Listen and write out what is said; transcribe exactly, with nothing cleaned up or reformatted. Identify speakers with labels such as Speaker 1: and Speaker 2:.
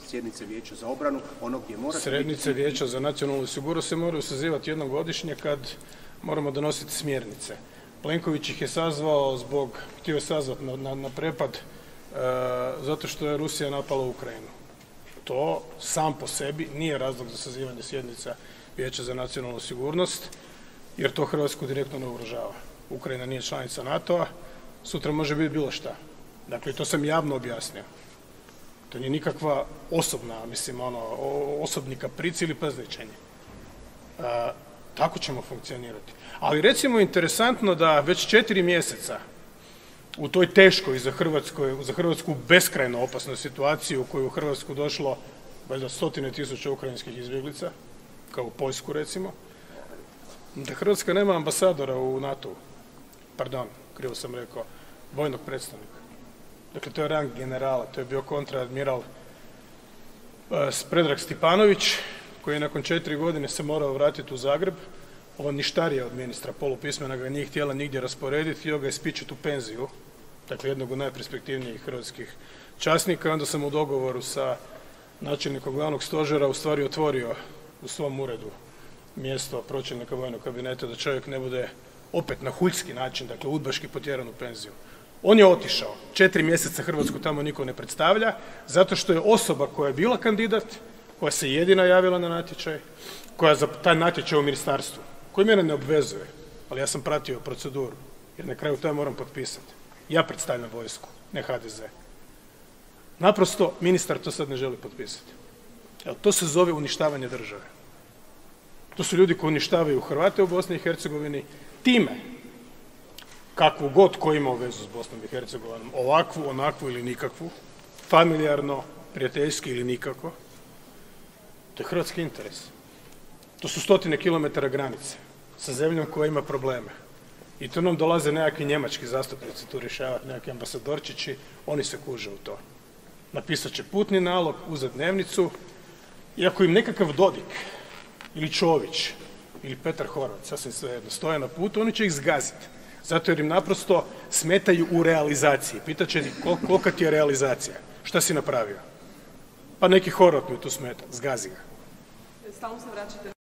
Speaker 1: sjednice Vijeća za obranu, ono gdje morate...
Speaker 2: Srednice
Speaker 1: biti...
Speaker 2: Vijeća za nacionalnu sigurnost se moraju sazivati jednom godišnje kad moramo donositi smjernice. Plenković ih je sazvao zbog, htio je sazvati na, na, na prepad, e, zato što je Rusija napala Ukrajinu. To sam po sebi nije razlog za sazivanje sjednica Vijeća za nacionalnu sigurnost, jer to Hrvatsku direktno ne ugrožava. Ukrajina nije članica NATO-a, sutra može biti bilo šta. Dakle, to sam javno objasnio. To nije nikakva osobna, mislim, ono, osobni kapric ili pazničenje. E, tako ćemo funkcionirati. Ali recimo interesantno da već četiri mjeseca u toj teškoj za, Hrvatskoj, za Hrvatsku beskrajno opasnoj situaciji u koju u Hrvatsku došlo valjda stotine tisuća ukrajinskih izbjeglica, kao u Poljsku recimo, da Hrvatska nema ambasadora u NATO-u. Pardon, krivo sam rekao, vojnog predstavnika. Dakle, to je rang generala, to je bio kontraadmiral uh, Predrag Stipanović, koji je nakon četiri godine se morao vratiti u Zagreb. Ovo ništarija od ministra polupismena ga nije htjela nigdje rasporediti, htio ga je spičiti u penziju, dakle jednog od najperspektivnijih hrvatskih časnika. Onda sam u dogovoru sa načelnikom glavnog stožera u stvari otvorio u svom uredu mjesto pročelnika vojnog kabineta da čovjek ne bude opet na huljski način, dakle udbaški potjeran u penziju. On je otišao. Četiri mjeseca Hrvatsku tamo niko ne predstavlja, zato što je osoba koja je bila kandidat, koja se jedina javila na natječaj, koja za taj natječaj u ministarstvu, koji mene ne obvezuje, ali ja sam pratio proceduru, jer na kraju to ja moram potpisati. Ja predstavljam vojsku, ne ha de ze. Naprosto, ministar to sad ne želi potpisati. Evo, to se zove uništavanje države. To su ljudi koji uništavaju Hrvate u Bosni i Hercegovini time, kakvu god ko ima vezu s Bosnom i Hercegovinom, ovakvu, onakvu ili nikakvu, familijarno, prijateljski ili nikako, to je hrvatski interes. To su stotine kilometara granice sa zemljom koja ima probleme. I tu nam dolaze nekakvi njemački zastupnici tu rješavati, nekakvi ambasadorčići, oni se kuže u to. Napisat će putni nalog, uzet dnevnicu, i ako im nekakav Dodik, ili Čović, ili Petar Horvat, sasvim svejedno, stoje na putu, oni će ih zgaziti. Zato jer im naprosto smetaju u realizaciji. Pitaće ih kol, kolika ti je realizacija, šta si napravio? Pa neki Horvat mi tu smeta, zgazi ga.
Speaker 3: Stalno se vraćate